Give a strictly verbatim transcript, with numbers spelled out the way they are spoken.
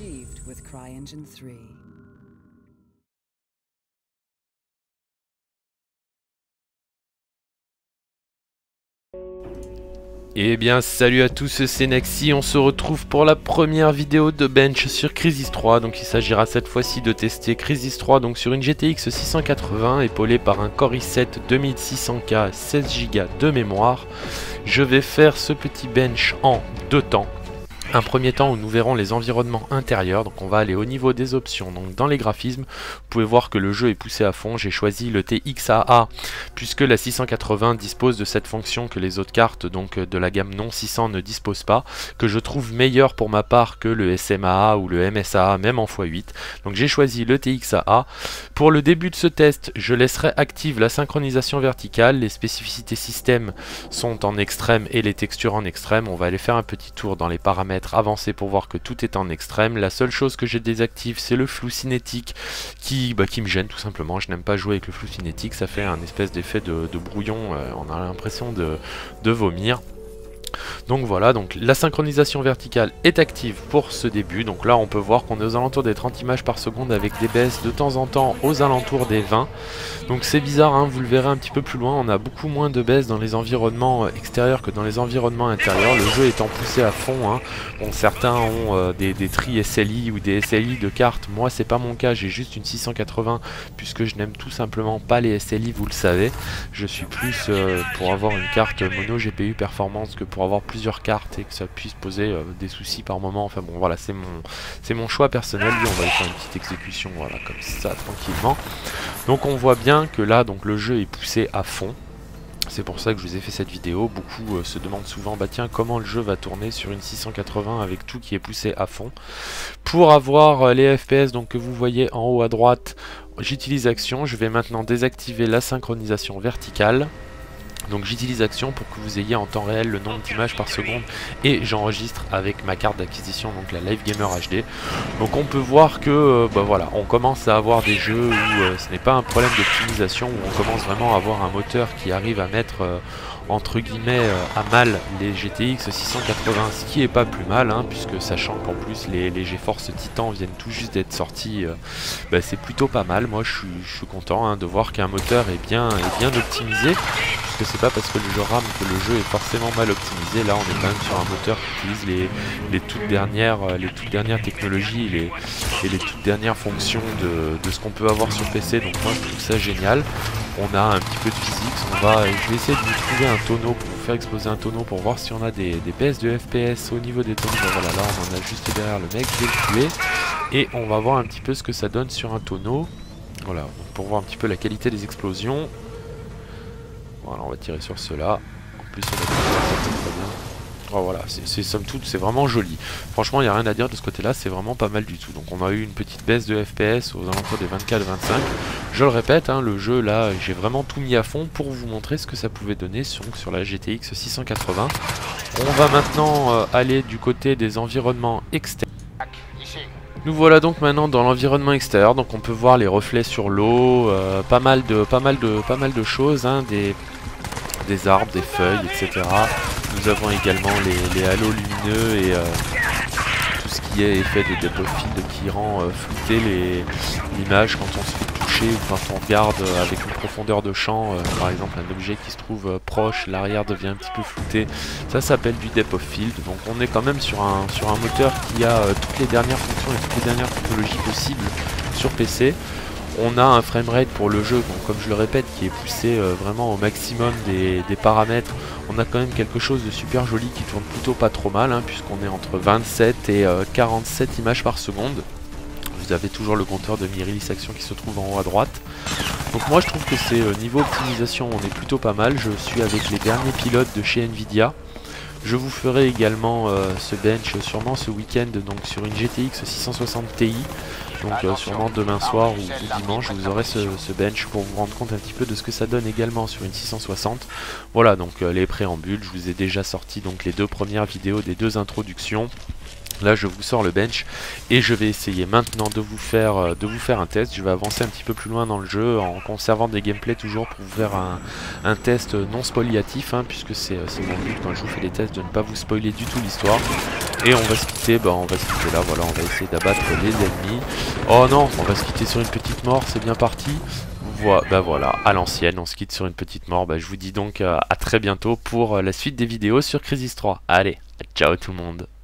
achieved with CryEngine three. Eh bien salut à tous, c'est Naxi, on se retrouve pour la première vidéo de bench sur Crysis trois. Donc il s'agira cette fois-ci de tester Crysis trois donc sur une G T X six cent quatre-vingts épaulée par un Core i sept deux mille six cents K seize giga de mémoire. Je vais faire ce petit bench en deux temps. Un premier temps où nous verrons les environnements intérieurs, donc on va aller au niveau des options. Donc dans les graphismes, vous pouvez voir que le jeu est poussé à fond. J'ai choisi le T X A A puisque la six cent quatre-vingts dispose de cette fonction que les autres cartes donc de la gamme non six cents ne disposent pas, que je trouve meilleur pour ma part que le S M A A ou le M S A A même en fois huit. Donc j'ai choisi le T X A A. Pour le début de ce test, je laisserai active la synchronisation verticale. Les spécificités système sont en extrême et les textures en extrême. On va aller faire un petit tour dans les paramètres avancé pour voir que tout est en extrême. La seule chose que je désactive, c'est le flou cinétique qui, bah, qui me gêne tout simplement. Je n'aime pas jouer avec le flou cinétique, ça fait un espèce d'effet de, de brouillon, euh, on a l'impression de, de vomir. Donc voilà, donc la synchronisation verticale est active pour ce début. Donc là on peut voir qu'on est aux alentours des trente images par seconde avec des baisses de temps en temps aux alentours des vingt. Donc c'est bizarre, hein, vous le verrez un petit peu plus loin, on a beaucoup moins de baisses dans les environnements extérieurs que dans les environnements intérieurs. Le jeu étant poussé à fond, hein. Bon, certains ont euh, des, des tri S L I ou des S L I de cartes. Moi c'est pas mon cas, j'ai juste une six cent quatre-vingts puisque je n'aime tout simplement pas les S L I, vous le savez. Je suis plus euh, pour avoir une carte mono G P U performance que pour avoir plusieurs cartes et que ça puisse poser euh, des soucis par moment. Enfin bon voilà, c'est mon c'est mon choix personnel. Lui, on va aller faire une petite exécution, voilà, comme ça, tranquillement. Donc on voit bien que là donc le jeu est poussé à fond. C'est pour ça que je vous ai fait cette vidéo. Beaucoup euh, se demandent souvent, bah tiens, comment le jeu va tourner sur une six cent quatre-vingts avec tout qui est poussé à fond. Pour avoir euh, les F P S donc que vous voyez en haut à droite, j'utilise action. Je vais maintenant désactiver la synchronisation verticale. Donc j'utilise action pour que vous ayez en temps réel le nombre d'images par seconde et j'enregistre avec ma carte d'acquisition, donc la Live Gamer H D. Donc on peut voir que euh, bah voilà, on commence à avoir des jeux où euh, ce n'est pas un problème d'optimisation, où on commence vraiment à avoir un moteur qui arrive à mettre euh, entre guillemets euh, à mal les G T X six cent quatre-vingts, ce qui est pas plus mal, hein, puisque sachant qu'en plus les, les GeForce Titan viennent tout juste d'être sortis, euh, bah, c'est plutôt pas mal. Moi je suis, je suis content, hein, de voir qu'un moteur est bien, est bien optimisé, puisque c'est pas parce que le jeu rame que le jeu est forcément mal optimisé. Là on est quand même sur un moteur qui utilise les, les, toutes, dernières, euh, les toutes dernières technologies les, et les toutes dernières fonctions de, de ce qu'on peut avoir sur P C, donc moi je trouve ça génial. On a un petit peu de physique, on va, je vais essayer de vous trouver un tonneau pour vous faire exploser un tonneau pour voir si on a des, des baisses de F P S au niveau des tonneaux. Voilà, là on en a juste derrière le mec, je vais le tuer et on va voir un petit peu ce que ça donne sur un tonneau. Voilà, donc pour voir un petit peu la qualité des explosions. Voilà, on va tirer sur cela. En plus on a tout ça, très bien. Oh, voilà, c'est somme toute, c'est vraiment joli. Franchement, il n'y a rien à dire de ce côté-là, c'est vraiment pas mal du tout. Donc on a eu une petite baisse de F P S aux alentours des vingt-quatre vingt-cinq. Je le répète, hein, le jeu là, j'ai vraiment tout mis à fond pour vous montrer ce que ça pouvait donner sur, sur la G T X six cent quatre-vingts. On va maintenant euh, aller du côté des environnements externes. Nous voilà donc maintenant dans l'environnement extérieur, donc on peut voir les reflets sur l'eau, euh, pas mal de pas mal de pas mal de choses, hein, des, des arbres, des feuilles, et cetera. Nous avons également les, les halos lumineux et euh, tout ce qui est effet de depth of field qui rend euh, flouter l'image quand on se fait toucher ou quand on regarde euh, avec une profondeur de champ, euh, par exemple un objet qui se trouve euh, proche, l'arrière devient un petit peu flouté. Ça s'appelle du depth of field. Donc on est quand même sur un, sur un moteur qui a euh, toutes les dernières fonctions et toutes les dernières technologies possibles sur P C. On a un framerate pour le jeu, donc, comme je le répète, qui est poussé euh, vraiment au maximum des, des paramètres. On a quand même quelque chose de super joli qui tourne plutôt pas trop mal, hein, puisqu'on est entre vingt-sept et euh, quarante-sept images par seconde. Vous avez toujours le compteur de mi-release action qui se trouve en haut à droite. Donc moi je trouve que c'est euh, niveau optimisation, on est plutôt pas mal. Je suis avec les derniers pilotes de chez Nvidia. Je vous ferai également euh, ce bench sûrement ce week-end donc sur une G T X six cent soixante Ti. Donc euh, sûrement demain soir ou, ou dimanche vous aurez ce, ce bench pour vous rendre compte un petit peu de ce que ça donne également sur une six cent soixante. Voilà donc euh, les préambules, je vous ai déjà sorti donc les deux premières vidéos des deux introductions. Là je vous sors le bench et je vais essayer maintenant de vous faire euh, de vous faire un test. Je vais avancer un petit peu plus loin dans le jeu en conservant des gameplays toujours pour vous faire un, un test non spoliatif, hein, puisque c'est mon but quand je vous fais des tests de ne pas vous spoiler du tout l'histoire. Et on va se quitter, bah on va se quitter là, voilà, on va essayer d'abattre les ennemis. Oh non, on va se quitter sur une petite mort, c'est bien parti. Voilà, bah voilà, à l'ancienne, on se quitte sur une petite mort. Bah je vous dis donc euh, à très bientôt pour la suite des vidéos sur Crysis trois. Allez, ciao tout le monde.